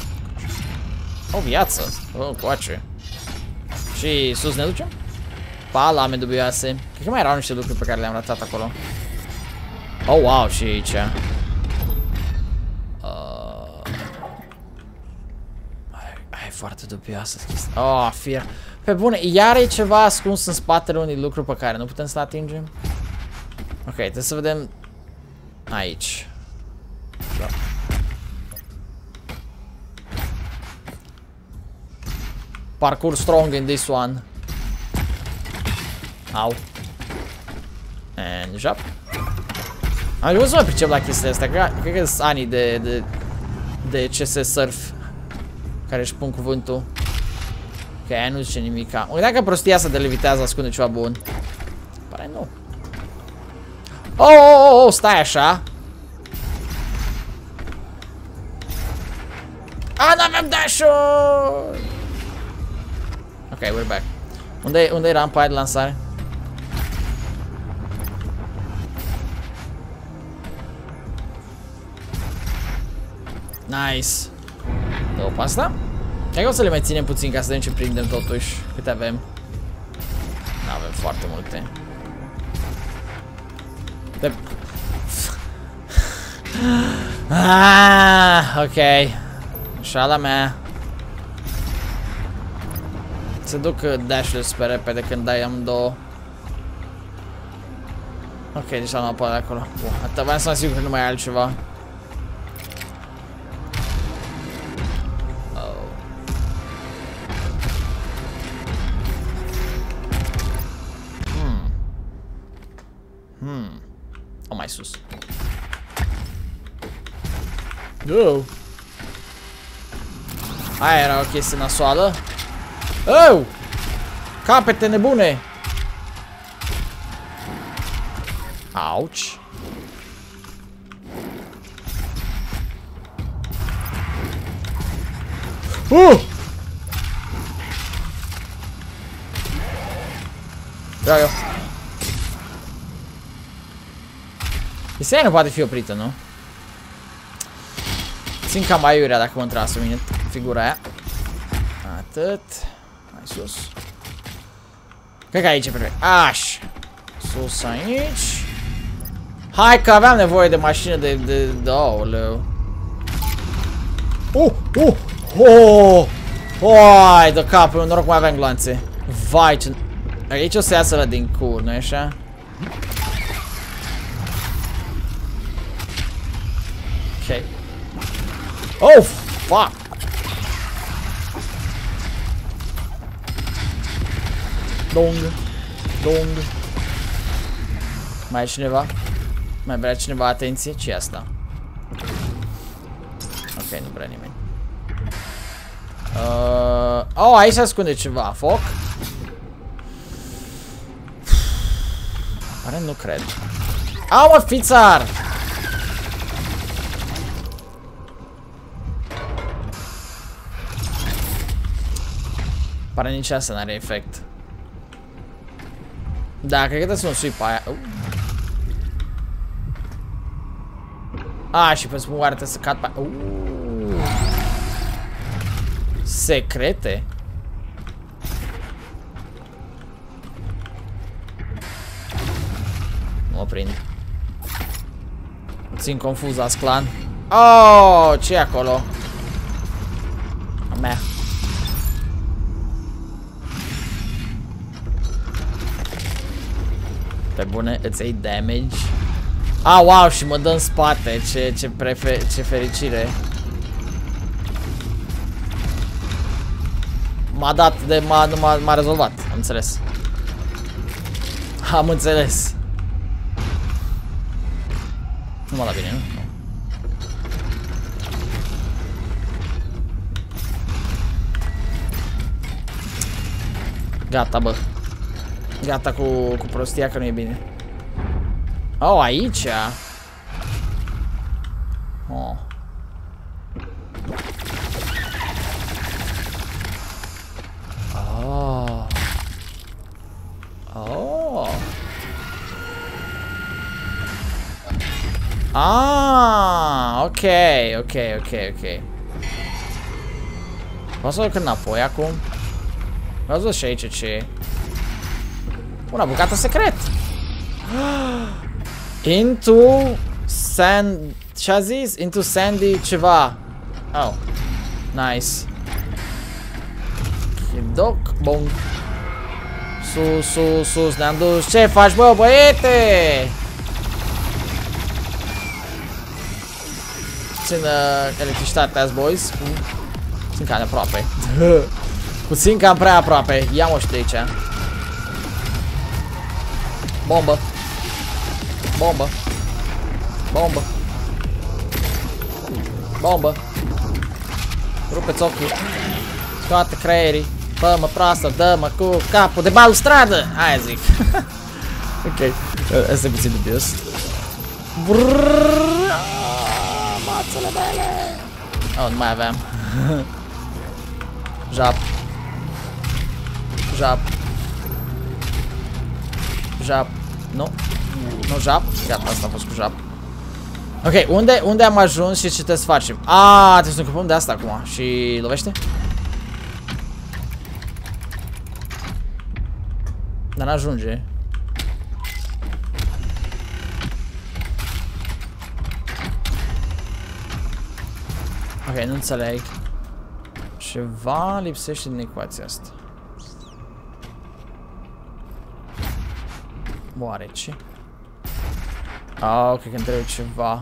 O viață. Oh, coace. Și sus ne ducem? Palame dubioase. Cred că mai erau niște lucruri pe care le-am ratat acolo. Oh, wow, și aici. Uh, I, I have foarte dubioasă chestia. Oh, fier. Pe bune, iar e ceva ascuns în spatele unui lucru pe care nu putem să-l atingem? Ok, trebuie să vedem aici. Da. Parkour strong in this one. Au. And jump. Am ajuns să mă pricep la chestia asta. Cred că sunt anii de, de, de C S Surf care își pun cuvântul. Ok, aia nu zice nimica. Uite că prostia asta de levitează ascunde ceva bun. Pare nu. Oh, oh, oh, oh, stai așa. Ah, n-avem dash-ul! Ok, we're back. Unde, unde e rampa aia de lansare? Nice. Dă-o pe asta. Cred că o să le mai ținem puțin ca să vedem ce prindem totuși. Câte avem? Nu avem foarte multe. De... ah, ok. Șala mea. Se duc dash-urile super repede când dai amândouă. Ok, deci am apărat de acolo. Bun, atâta vreau să mă asigur că nu mai e altceva. Hmm. O mai sus. Oh. Aia era o chestie nasoală. Oh! Capete nebune! Auci! Uh! Da, eu. Chestia nu poate fi oprită, nu? Țin cam aiurea dacă mă întrasă mine figura aia. Atât. Mai sus. Cred că aici e perfect. Aș. Sus aici. Hai că aveam nevoie de mașină de... de... de... Aoleu. Uh! Uh! Oh! Hai de capul, noroc mai aveam glanțe. Vai ce... Aici o să iasă ăla din cur, nu-i așa? Ok. Oh, fuck! Dong. Dong. Mai e cineva? Mai vrea cineva atenție? Ce e asta? Ok, nu vrea nimeni. Uh, oh, aici se ascunde ceva. Foc? Pare nu cred. Au, mă, fițar! Pare nici asta n-are efect. Da, cred că trebuie să mă sui pe aia. Uh. A, și pentru moare trebuie să cad pe aia. Uh. Secrete? Nu mă prind. Țin confuz Asclan. Oh, ce e acolo? A mea. Pe bune, îți iei damage. Ah, wow, și mă dă în spate. Ce, ce, prefer, ce fericire. M-a dat de... m-a rezolvat. Am înțeles. Am înțeles. Nu m-a dat bine, nu? Gata, bă. Gata cu, cu prostia că nu e bine. Oh, aici. Oh. Oh. Oh. Ah, ok, ok, ok, ok. Poți să duc înapoi acum? Vreau să văd și aici ce e. Una bucată secret. Into sand... Ce-a zis? Into sandy ceva. Oh. Nice. Doc, bun. Sus, sus, sus, ne-am dus. Ce faci, bă, băiete? Puțin uh, electricitate azi, boys. Puțin cam aproape. Puțin cam prea aproape. Ia-mă și de aici. Bombă. Bombă. Bombă. Bombă. Rupeți ochii. Scoate creierii. Bă-mă proastă, dă-mă cu capul de balustradă. Aia zic. Ok. Asta e puțin dubios. Mațele mele. Oh, nu mai aveam. Jap. Jap. Jap. Nu. Nu jap. Gata, asta a fost cu jap. Ok, unde, unde am ajuns și ce trebuie să facem? Ah, trebuie să ne ocupăm de asta acum. Și lovește? Dar n-ajunge. Ok, nu înțeleg. Ceva lipsește din ecuația asta. Oarece? Ah, ok, că îmi trebuie ceva.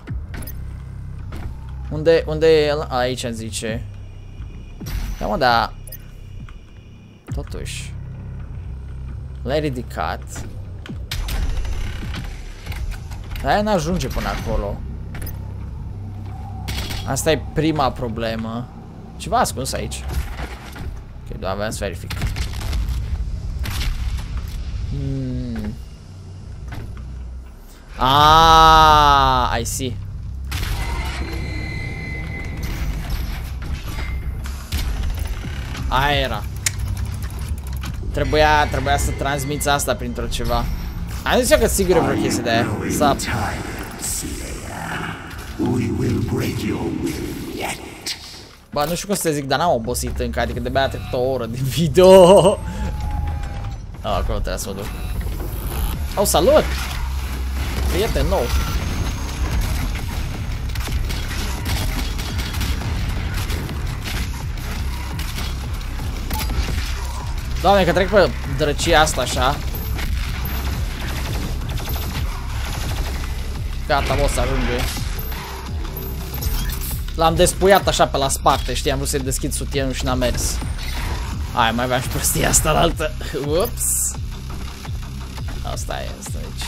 Unde, unde e el? Aici îmi zice. Da, mă, da. Totuși. L-ai ridicat. Aia n-ajunge până acolo. Asta e prima problemă. Ceva ascuns aici. Ok, doar aveam să verific. Hmm. Ah, I see. Aia era. Trebuia, trebuia să transmiți asta printr-o ceva. Am zis eu că sigur e vreo chestie de aia. Sap. Bă, nu știu cum să te zic, dar n-am obosit încă, adică de-abia a trecut o oră din video. Ah, acolo trebuie să mă duc. Oh, salut! Prieten nou. Doamne, că trec pe drăcia asta așa. Gata, o să ajunge. L-am despuiat așa pe la spate, știi, am vrut să-i deschid sutienul și n-a mers. Hai, mai aveam și prostia asta la altă. Ups. Asta e, asta aici.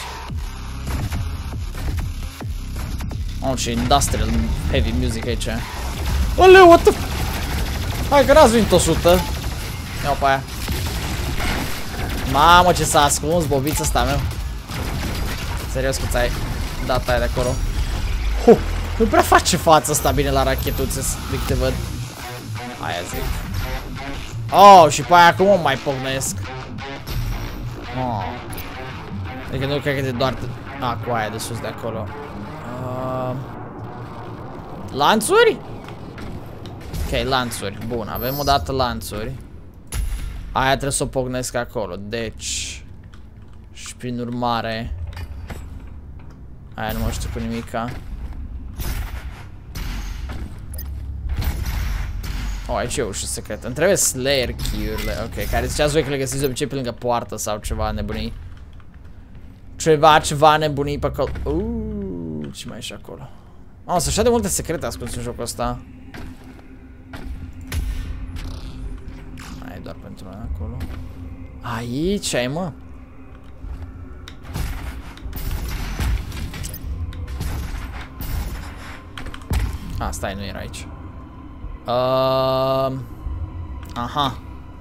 Oh, ce industrial heavy music aici. Oleu, what the... Hai că n-ați venit o sută. Iau pe aia. Mamă, ce s-a ascuns bobița asta, meu. Serios că ți-ai dat aia de acolo. Huh, nu prea face față asta bine la rachetuțe, de câte văd. Aia zic. Oh, și pe aia cum o mai pocnesc? Oh. Adică nu cred că de doar... Ah, cu aia de sus de acolo. Uh... Lanțuri? Ok, lanțuri. Bun, avem odată lanțuri. Aia trebuie să o pocnesc acolo. Deci... Și prin urmare... Aia nu mă știu cu nimica. Oh, aici e o ușă secretă. Îmi trebuie Slayer key-urile. Ok, care ziceați voi că le găsiți de obicei pe lângă poartă sau ceva nebunii. Ceva, ceva nebunii pe acolo. Uuuu, ce mai e și acolo? Oh, sunt așa de multe secrete ascunse în jocul ăsta. Mai e doar pentru mine acolo. Aici ai, mă. Ah, stai, nu era aici. Uh, aha.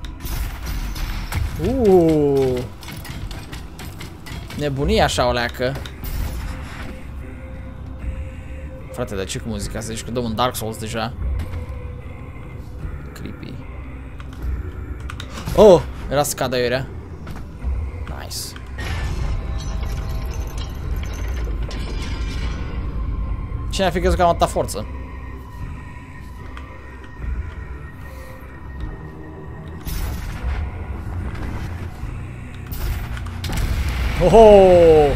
Uuu. Nebunie așa o leacă. Frate, dar ce cu muzica asta? Zici că dăm un Dark Souls deja. Creepy. Oh, era să cadă iurea. Nice. Cine a fi crezut că am atâta forță? Oh!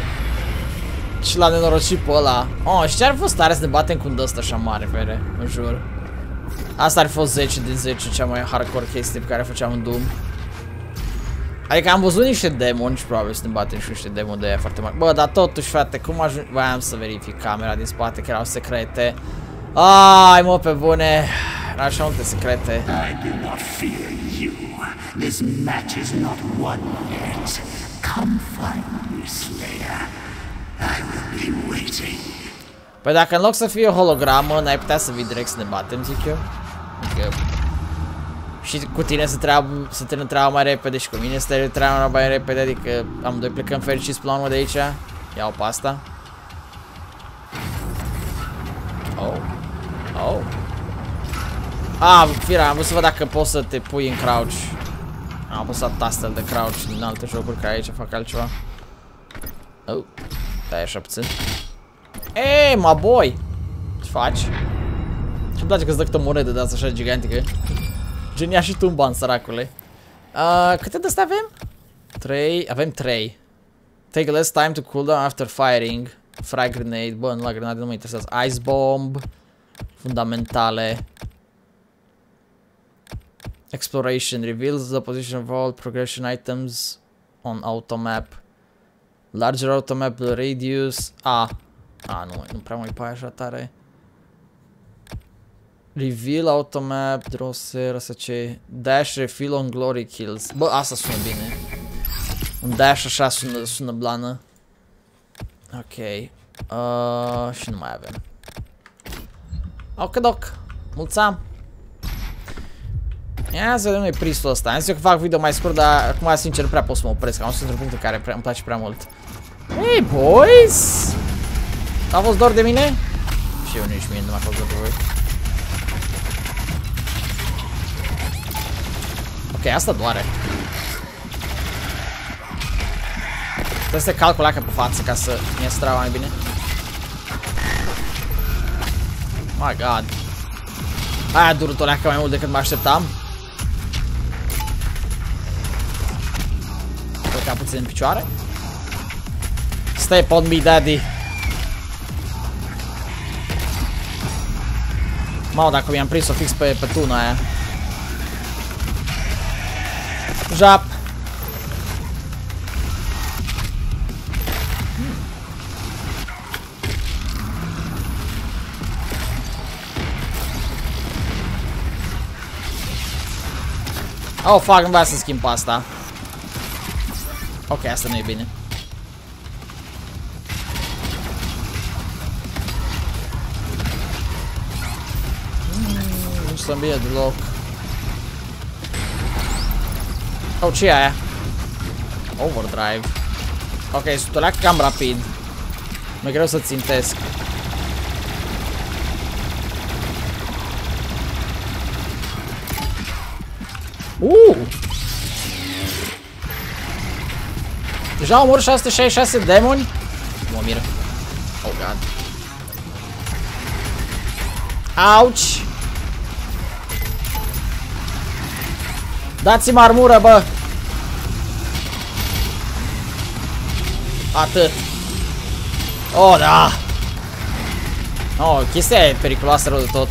Și l-a nenorocit pe ăla. Oh, și ce ar fost tare să ne batem cu un dăst așa mare, fere, în jur. Asta ar fi fost zece din zece, cea mai hardcore chestie pe care făceam în Doom. Adică am văzut niște demoni și probabil să ne batem și niște demoni de aia foarte mari. Bă, dar totuși, frate, cum ajung... Voiam să verific camera din spate, că erau secrete. Ai, mă, pe bune. Erau așa multe secrete. I do not fear you. This match is not won yet. Come find me, Slayer. I will be waiting. Păi dacă în loc să fie o hologramă, n-ai putea să vii direct să ne batem, zic eu. Adică... Și cu tine să treabă, să te treabă mai repede și cu mine să te treabă mai repede, adică amândoi plecăm fericiți până la urmă de aici. Iau pe asta. Oh. Oh. Ah, Fira, am vrut să văd dacă poți să te pui în crouch. Am apăsat tastele de crouch din alte jocuri care aici fac altceva. Oh. Da, e așa puțin. Eee, my boy! Ce faci? Ce-mi place că-ți dă câtă monedă de asta așa gigantică. Genia și tu în bani, săracule. Uh, câte de astea avem? trei. Avem trei. Take less time to cool down after firing. Frag grenade. Bă, nu la grenade nu mă interesează. Ice bomb. Fundamentale. Exploration. Reveals the position of all progression items on automap. Larger automap radius. A. A, nu, nu prea mai pe așa tare. Reveal automap, drosser, asta ce? Dash refill on glory kills. Bă, asta sună bine. Un dash așa sună, sună blană. Ok. Uh, și nu mai avem. Ok, doc. Mulțam. Ia să vedem noi pristul ăsta. Am zis eu că fac video mai scurt, dar acum sincer nu prea pot să mă opresc. Am sunt într-un punct în care prea, îmi place prea mult. Hey, boys! A fost dor de mine? Și eu nici mie nu m-a fost dor de voi. Ok, asta doare. Trebuie să te calcula că pe față ca să mi-e strava mai bine. My god. Aia a durut o leacă mai mult decât mă așteptam. Călcam puțin în picioare. Step on me, daddy. Mamă, dacă mi-am prins-o fix pe, pe tuna aia. Jap. Oh, fuck, nu vreau să schimb pe asta. Ok, asta nu e bine. Mm, nu sunt bine deloc. Oh, ce e aia? Overdrive. Ok, sunt o leacă cam rapid. Mi-e greu să țintesc. Uh! Deja omor șase sute șaizeci și șase demoni? Mă miră. Oh, god. Auci! Dați-mi armură, bă! Atât. Oh, da! Oh, chestia e periculoasă rău de tot.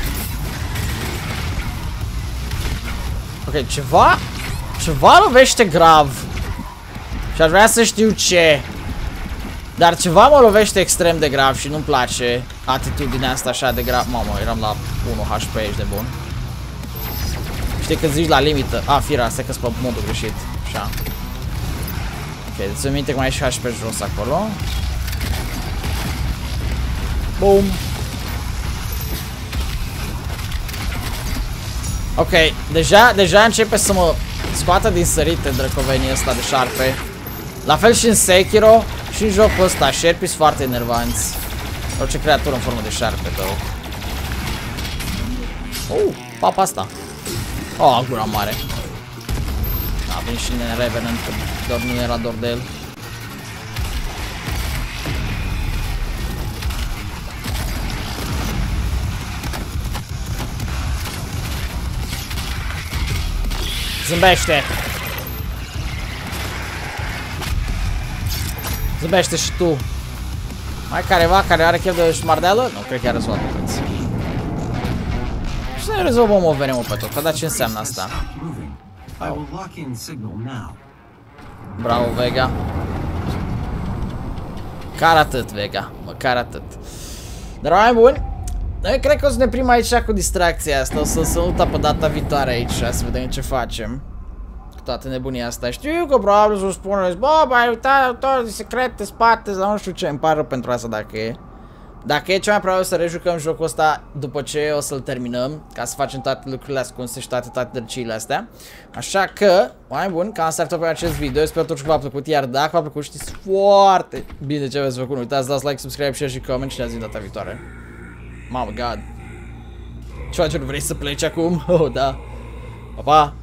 Ok, ceva... Ceva lovește grav. Și aș vrea să știu ce. Dar ceva mă lovește extrem de grav și nu-mi place atitudinea asta așa de grav. Mamă, eram la unu H P, ești de bun. Știi că zici la limită. A, Fira, asta că-s pe modul greșit. Așa. Ok, deci îmi minte că mai e și H P jos acolo. Boom. Ok, deja, deja începe să mă scoată din sărite drăcovenii ăsta de șarpe. La fel și în Sekiro și în jocul ăsta, șerpii sunt foarte enervanți. Orice creatură în formă de șarpe, tău. Oh, papa asta. Oh, gura mare. A venit și Nene Revenant, că doar nu era dor de el. Zâmbește! Zâmbește și tu! Mai careva care are chef de șmardeală? Nu, cred că are răzvat. Și să ne rezolvăm o venimă pe tot. Dar ce înseamnă asta? I will lock in signal now. Bravo, Vega. Car atât, Vega. Măcar atât. Dar mai bun. Noi cred că o să ne primim aici cu distracția asta. O să să luta pe data viitoare aici. Să vedem ce facem. Cu toată nebunia asta. Știu că probabil să spuneți, bă, ai uitat tot de secrete, spate, sau nu știu ce. Îmi pare rău pentru asta dacă e. Dacă e cea mai probabil să rejucăm jocul ăsta după ce o să-l terminăm, ca să facem toate lucrurile ascunse și toate, toate drăciile astea. Așa că, mai bun, cam asta ar tot pe acest video. Sper totuși că v-a plăcut, iar dacă v-a plăcut știți foarte bine ce aveți făcut. Nu uitați, dați like, subscribe, share și comment și ne auzim data viitoare. Mamă, God. Ce faci, nu vrei să pleci acum? Oh, da. Pa, pa!